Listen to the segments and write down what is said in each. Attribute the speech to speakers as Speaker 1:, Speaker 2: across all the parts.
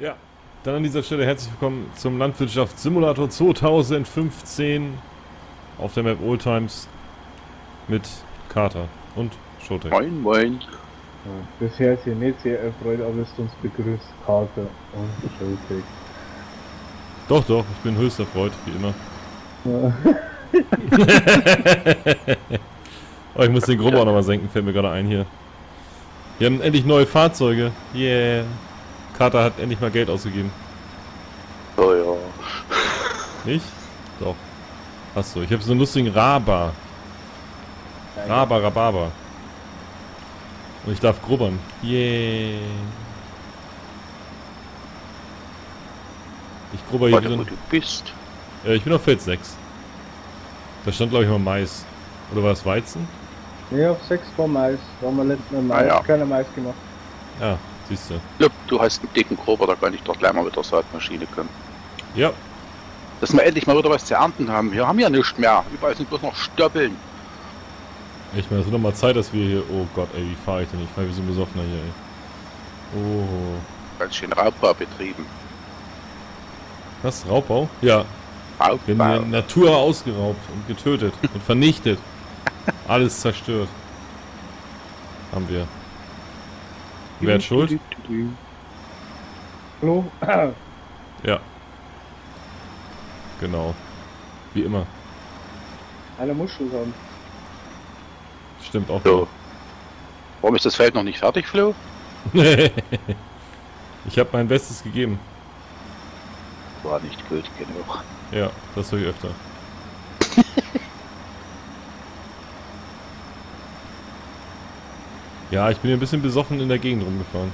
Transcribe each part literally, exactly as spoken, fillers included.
Speaker 1: Ja, dann an dieser Stelle herzlich willkommen zum Landwirtschaftssimulator zweitausendfünfzehn auf der Map Oldtimes mit Carter und Showtech.
Speaker 2: Moin, moin.
Speaker 3: Ja, bisher ist hier nicht sehr erfreut, aber ist uns begrüßt Carter und Showtech.
Speaker 1: Doch, doch, ich bin höchst erfreut, wie immer.
Speaker 3: Ja.
Speaker 1: Oh, ich muss den Grubber auch nochmal senken, fällt mir gerade ein hier. Wir haben endlich neue Fahrzeuge. Yeah. Carter hat endlich mal Geld ausgegeben.
Speaker 2: Oh ja.
Speaker 1: Nicht? Doch. Hast du. Ich habe so einen lustigen Raba. Raba, Rhabarber. Und ich darf grubbern. Yeah. Ich grubber hier
Speaker 2: Warte,
Speaker 1: wieder.
Speaker 2: wo du bist.
Speaker 1: Ja, ich bin auf Feld sechs. Da stand glaube ich mal Mais. Oder war das Weizen?
Speaker 3: Nee, auf sechs war Mais. Da haben wir letztes Mal Mais,
Speaker 2: Ah, ja.
Speaker 3: keine Mais gemacht.
Speaker 1: Ja, siehst du.
Speaker 2: Ja, du hast einen dicken Grober, da kann ich doch gleich mal mit der Saatmaschine kommen.
Speaker 1: Ja.
Speaker 2: Dass wir endlich mal wieder was zu ernten haben. Wir haben ja nichts mehr. Überall sind bloß noch Stoppeln.
Speaker 1: Ich meine, es wird noch mal Zeit, dass wir hier... Oh Gott, ey, wie fahre ich denn? Ich fahre wie so ein Besoffener hier, ey. Oh.
Speaker 2: Ganz schön Raubbau betrieben.
Speaker 1: Was? Raubbau? Ja. Wir
Speaker 2: Raubbau.
Speaker 1: haben die Natur ausgeraubt und getötet und vernichtet. Alles zerstört. Haben wir. Wer hat Schuld?
Speaker 3: Hallo?
Speaker 1: Ja. Genau. Wie immer.
Speaker 3: Einer muss Schuld haben.
Speaker 1: Stimmt auch.
Speaker 2: So. Warum ist das Feld noch nicht fertig, Flo?
Speaker 1: Ich habe mein Bestes gegeben.
Speaker 2: War nicht gut genug.
Speaker 1: Ja, das höre ich öfter. Ja, ich bin hier ein bisschen besoffen in der Gegend rumgefahren.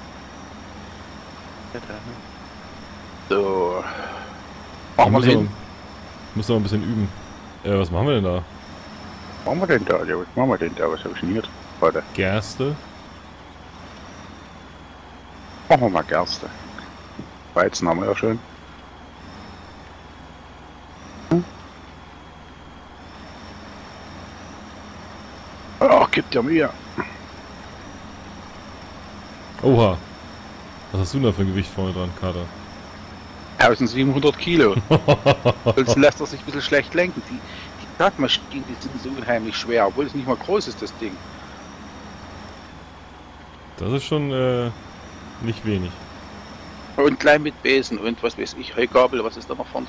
Speaker 2: So.
Speaker 1: Ich
Speaker 2: Machen wir
Speaker 1: muss, noch,
Speaker 2: den.
Speaker 1: muss noch ein bisschen üben. Äh, was machen wir denn da?
Speaker 2: Machen wir den da? Ja, was machen wir denn da? Was habe ich denn hier? Warte.
Speaker 1: Gerste?
Speaker 2: Machen wir mal Gerste. Weizen haben wir ja schon. Ach, gibt ja mehr.
Speaker 1: Oha. Was hast du denn da für ein Gewicht vorne dran, Kater?
Speaker 2: eintausendsiebenhundert Kilo. Sonst lässt er sich ein bisschen schlecht lenken. Die, die Saatmaschinen, die sind so unheimlich schwer, obwohl es nicht mal groß ist, das Ding.
Speaker 1: Das ist schon äh, nicht wenig.
Speaker 2: Und klein mit Besen und was weiß ich, Heugabel, was ist da noch vorne?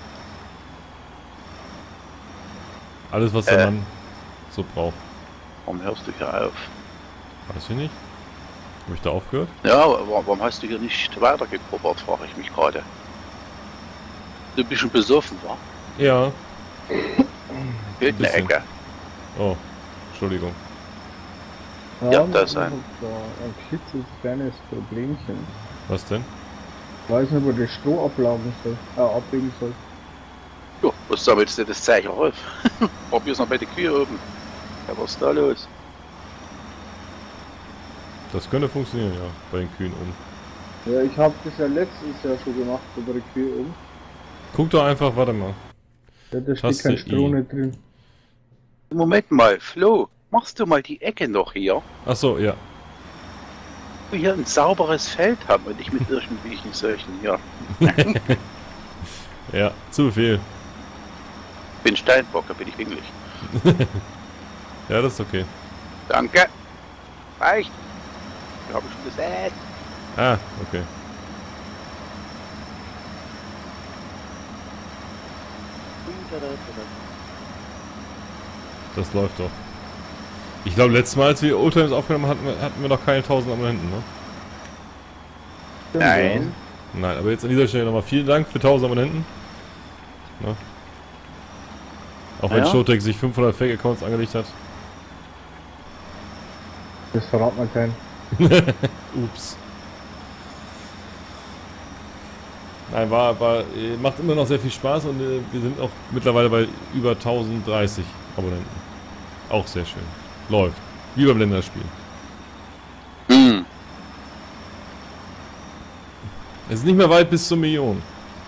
Speaker 1: Alles, was
Speaker 2: Äh.
Speaker 1: der Mann so braucht.
Speaker 2: Warum hörst du hier auf?
Speaker 1: Weiß ich nicht. Habe ich da aufgehört?
Speaker 2: Ja, wa- warum hast du hier nicht weitergegrubbert, frage ich mich gerade. Du bist ein bisschen besoffen, wa?
Speaker 1: Ja.
Speaker 2: Fehlt eine
Speaker 1: bisschen.
Speaker 2: Ecke.
Speaker 1: Oh, Entschuldigung.
Speaker 2: Ja, das ein.
Speaker 3: Da ein klitzes kleines Problemchen.
Speaker 1: Was denn?
Speaker 3: Ich weiß nicht, wo der Stroh ablagen soll. Äh, ablegen soll.
Speaker 2: Jo, was sammelst du das Zeichen auf? Probier's noch bei der Kühe oben. Ja, was ist da los?
Speaker 1: Das könnte funktionieren, ja, bei den Kühen um.
Speaker 3: Ja, ich habe das ja letztes Jahr schon gemacht, über die Kühe um.
Speaker 1: Guck doch einfach, warte mal.
Speaker 3: Ja, da steht
Speaker 1: Taste
Speaker 3: kein Stroh
Speaker 1: I.
Speaker 3: nicht drin.
Speaker 2: Moment mal, Flo, machst du mal die Ecke noch hier?
Speaker 1: Ach so, ja.
Speaker 2: Wir hier ein sauberes Feld haben und nicht mit irgendwelchen solchen hier.
Speaker 1: Ja, zu viel.
Speaker 2: Bin Steinbock, da bin ich wingelig.
Speaker 1: Ja, das ist okay.
Speaker 2: Danke. Reicht. Wir haben schon gesät.
Speaker 1: Ah, okay. Das läuft doch. Ich glaube, letztes Mal, als wir Oldtimes aufgenommen hatten, wir- hatten wir noch keine tausend Abonnenten, ne?
Speaker 2: Nein.
Speaker 1: Nein, aber jetzt an dieser Stelle nochmal vielen Dank für tausend Abonnenten. Ne? Auch wenn
Speaker 2: Ja.
Speaker 1: Showtech sich fünfhundert Fake-Accounts angelegt hat.
Speaker 3: Das verrat man keinen.
Speaker 1: Ups. Nein, war, war, äh, macht immer noch sehr viel Spaß und äh, wir sind auch mittlerweile bei über tausenddreißig Abonnenten. Auch sehr schön. Läuft. Wie beim Länderspiel.
Speaker 2: Hm.
Speaker 1: Es ist nicht mehr weit bis zur Million.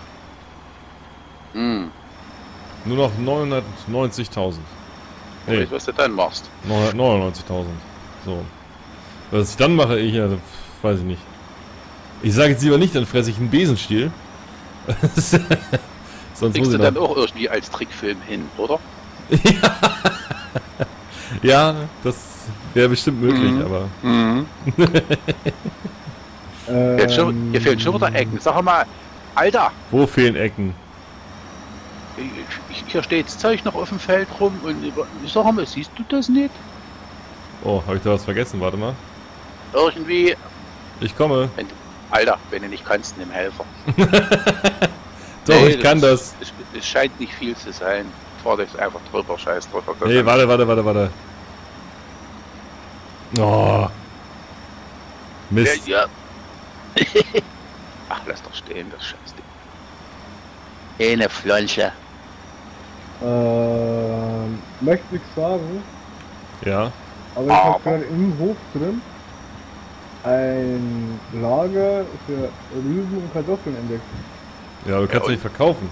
Speaker 2: Hm.
Speaker 1: Nur noch neunhundertneunzigtausend.
Speaker 2: Nee.
Speaker 1: Nee,
Speaker 2: Weißt du, was du dann machst?
Speaker 1: neunhundertneunundneunzigtausend. So. Was ich dann mache, ich, also, weiß ich nicht. Ich sage jetzt lieber nicht, dann fresse ich einen Besenstiel. Sonst
Speaker 2: Kriegst
Speaker 1: muss
Speaker 2: du
Speaker 1: ich
Speaker 2: dann
Speaker 1: noch...
Speaker 2: auch irgendwie als Trickfilm hin, oder?
Speaker 1: Ja, das wäre bestimmt möglich,
Speaker 2: Mhm.
Speaker 1: aber...
Speaker 2: Mhm.
Speaker 3: Ähm,
Speaker 2: Jetzt schon, hier fehlen schon wieder Ecken. Sag mal, Alter,
Speaker 1: Wo fehlen Ecken?
Speaker 2: ich, hier steht das Zeug noch auf dem Feld rum und über, sag mal, siehst du das nicht?
Speaker 1: Oh, habe ich da was vergessen? Warte mal.
Speaker 2: Irgendwie,
Speaker 1: Ich komme.
Speaker 2: wenn, du- Alter, wenn du nicht kannst, nimm Helfer.
Speaker 1: Doch,
Speaker 2: Nee,
Speaker 1: ich kann das.
Speaker 2: Es, es scheint nicht viel zu sein. Fahr das einfach drüber, scheiß drüber.
Speaker 1: Nee, warte, warte, warte, warte. Oh. Mist.
Speaker 2: Ja, ja. Ach, lass doch stehen, das Scheißding. Eine Flansche.
Speaker 3: Ähm, möchte nichts sagen,
Speaker 1: Ja.
Speaker 3: aber ich habe
Speaker 2: Aber-
Speaker 3: gerade im Hof drin ein Lager für Rüben und Kartoffeln entdeckt.
Speaker 1: Ja, du kannst
Speaker 2: und-
Speaker 1: nicht verkaufen.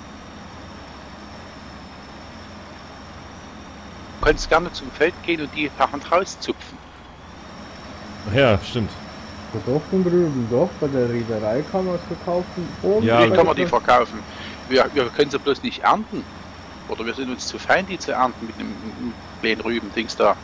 Speaker 2: Du kannst gerne zum Feld gehen und die per Hand rauszupfen.
Speaker 1: Ach ja, stimmt.
Speaker 3: Kartoffeln und Rüben, doch, bei der Reederei kann man es verkaufen. Und
Speaker 1: Ja,
Speaker 2: Wie
Speaker 1: aber-
Speaker 2: kann man die verkaufen? Wir, wir können sie bloß nicht ernten. Oder wir sind uns zu fein, die zu ernten mit einem kleinen Rüben-Dings da.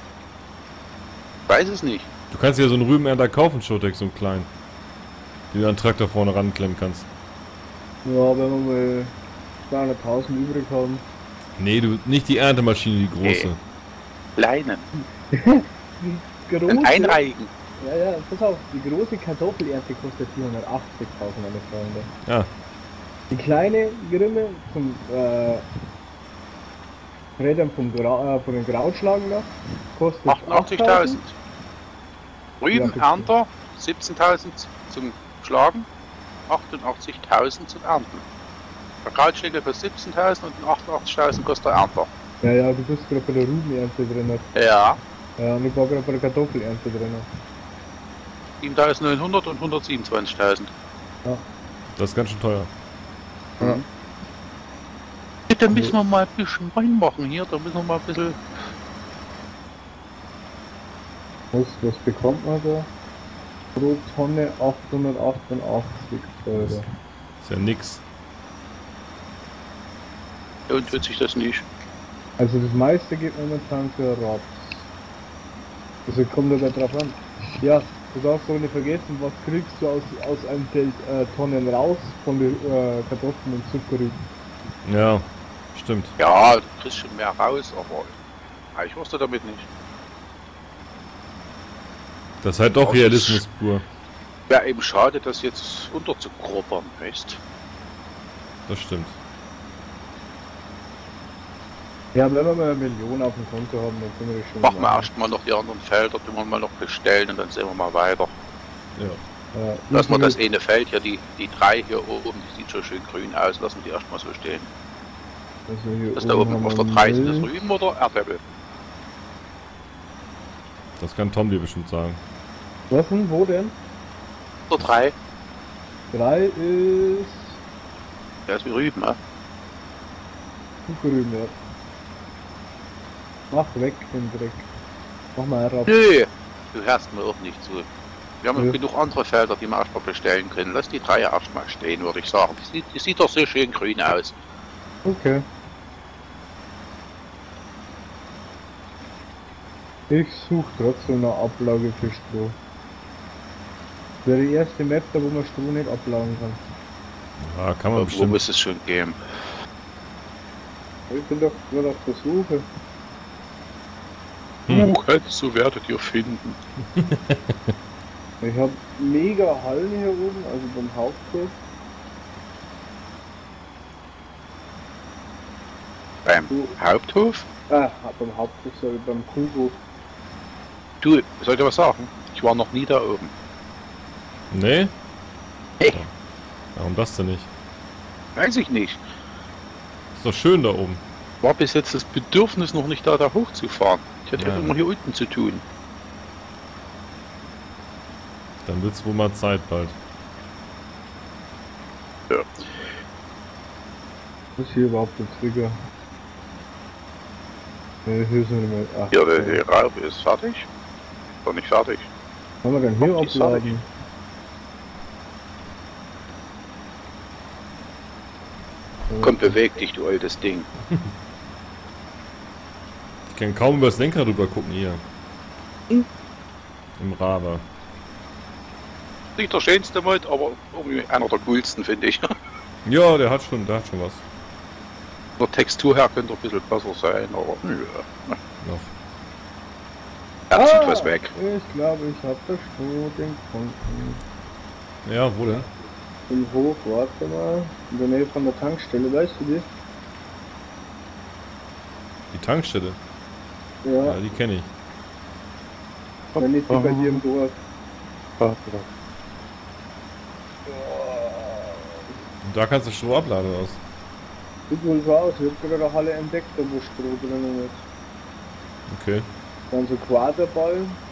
Speaker 2: Weiß es nicht.
Speaker 1: Du kannst dir so einen Rübenernter kaufen, Shotex, so einen kleinen. Den du an den Traktor vorne ranklemmen kannst.
Speaker 3: Ja, wenn wir mal zweihunderttausend übrig haben.
Speaker 1: Nee, du, nicht die Erntemaschine, die große.
Speaker 2: Nee. Kleinen.
Speaker 3: Große,
Speaker 2: Ein Einreigen.
Speaker 3: ja, ja, pass auf, die große Kartoffelernte kostet vierhundertachtzigtausend, meine Freunde.
Speaker 1: Ja.
Speaker 3: Die kleine Grimme zum äh, Rädern vom Gra äh, von den Krautschlagen da kostet
Speaker 2: achtundachtzigtausend. Rüben,
Speaker 3: bitte.
Speaker 2: Ernter, siebzehntausend zum Schlagen, achtundachtzigtausend zum Ernten. Der Krautschläger kostet siebzehntausend und achtundachtzigtausend kostet der Ernter.
Speaker 3: Ja, ja, du bist gerade bei der Rübenernte drin.
Speaker 2: Ja.
Speaker 3: Ja, und ich war gerade bei der Kartoffelernte drin.
Speaker 2: siebentausendneunhundert und hundertsiebenundzwanzigtausend.
Speaker 1: Das ist ganz schön teuer.
Speaker 3: Ja.
Speaker 2: Da müssen wir mal ein bisschen reinmachen hier, da müssen wir mal ein bisschen...
Speaker 3: Was, was bekommt man da? Pro Tonne achthundertachtundachtzig Euro.
Speaker 1: Ist ja nix.
Speaker 2: Und wird sich das nicht.
Speaker 3: Also das meiste geht momentan für Raps. Also kommt aber drauf an. Ja, du darfst doch nicht vergessen, was kriegst du aus, aus einem Feld äh, Tonnen raus von den äh, Kartoffeln und Zuckerrüben.
Speaker 1: Ja, stimmt.
Speaker 2: Ja, du kriegst schon mehr raus, aber ich wusste damit nicht.
Speaker 1: Das ist halt doch
Speaker 2: Das
Speaker 1: Realismus pur.
Speaker 2: Wäre eben schade, das jetzt unterzugrubbern, weißt.
Speaker 1: Das stimmt.
Speaker 3: Ja, wenn wir mal eine Million auf dem Konto haben, dann können wir das schon
Speaker 2: Machen wir
Speaker 3: machen.
Speaker 2: erstmal noch die anderen Felder, die wir mal noch bestellen und dann sehen wir mal weiter.
Speaker 1: Ja.
Speaker 3: Ja,
Speaker 2: Lassen wir das
Speaker 3: ich-
Speaker 2: eine Feld hier, die, die drei hier oben, die sieht schon schön grün aus, lassen wir die erstmal so stehen.
Speaker 3: also hier
Speaker 2: Das da oben
Speaker 3: haben
Speaker 2: auf
Speaker 3: wir
Speaker 2: der drei ist das
Speaker 3: Milch.
Speaker 2: Rüben oder Erdäpfel?
Speaker 1: Das kann Tom dir bestimmt sagen.
Speaker 3: Was denn? Wo denn?
Speaker 2: Oder drei?
Speaker 3: drei ist
Speaker 2: Der ist wie Rüben, ne?
Speaker 3: Zuckerrüben, ja. Mach weg den Dreck. Mach mal Raps.
Speaker 2: Nö, du hörst mir auch nicht zu. Wir haben
Speaker 3: Ja.
Speaker 2: noch genug andere Felder, die wir erstmal bestellen können. Lass die drei erstmal stehen, würde ich sagen. Die sieht, die sieht doch so schön grün aus.
Speaker 3: Okay. Ich suche trotzdem eine Ablage für Stroh. Das wäre die erste Map, da wo man Stroh nicht ablagen kann.
Speaker 1: Ja, kann man
Speaker 2: Wo
Speaker 1: bestimmt.
Speaker 2: muss es schon geben?
Speaker 3: Ich bin doch gerade auf der Suche.
Speaker 1: Hm.
Speaker 2: Uh, so werdet ihr finden.
Speaker 3: Ich habe mega Hallen hier oben, also beim Haupthof.
Speaker 2: Beim
Speaker 3: Du,
Speaker 2: Haupthof?
Speaker 3: ah, beim Haupthof, sorry, beim Kuhhof.
Speaker 2: Du, soll ich dir was sagen? Ich war noch nie da oben.
Speaker 1: Nee?
Speaker 2: Hey.
Speaker 1: Warum das denn nicht?
Speaker 2: Weiß ich nicht.
Speaker 1: Ist doch schön da oben.
Speaker 2: War bis jetzt das Bedürfnis noch nicht da, da hochzufahren. Ich hatte
Speaker 1: Ja.
Speaker 2: ja immer hier unten zu tun.
Speaker 1: Dann wird's wohl mal Zeit bald.
Speaker 3: Was ist hier überhaupt der Trigger? Ne, hier sind wir. Ach,
Speaker 2: Ja, der, der Raube ist fertig. Doch nicht fertig.
Speaker 3: Kann man denn hier
Speaker 2: Kommt die
Speaker 3: abladen?
Speaker 2: Komm, beweg dich, du altes Ding.
Speaker 1: Ich kann kaum übers Lenkrad rüber gucken hier. Im Raber.
Speaker 2: Nicht der schönste Mod, aber irgendwie einer der coolsten, finde ich.
Speaker 1: Ja, der hat schon, der hat schon was.
Speaker 2: Von der Textur her könnte er ein bisschen besser sein, aber ja.
Speaker 1: Noch.
Speaker 2: Er zieht was weg.
Speaker 3: Ich glaube, ich habe das Stroh den Kunden.
Speaker 1: Ja, wo denn?
Speaker 3: Im Hof, warte mal. In der Nähe von der Tankstelle, weißt du die?
Speaker 1: Die Tankstelle.
Speaker 3: Ja,
Speaker 1: Ja, die kenne ich.
Speaker 3: wenn nicht die bei dir im Dorf.
Speaker 1: Und da kannst du Stroh abladen oder was?
Speaker 3: Sieht wohl so aus, ich hab gerade eine Halle entdeckt, da wo Stroh drin ist.
Speaker 1: Okay.
Speaker 3: Dann so Quaderball,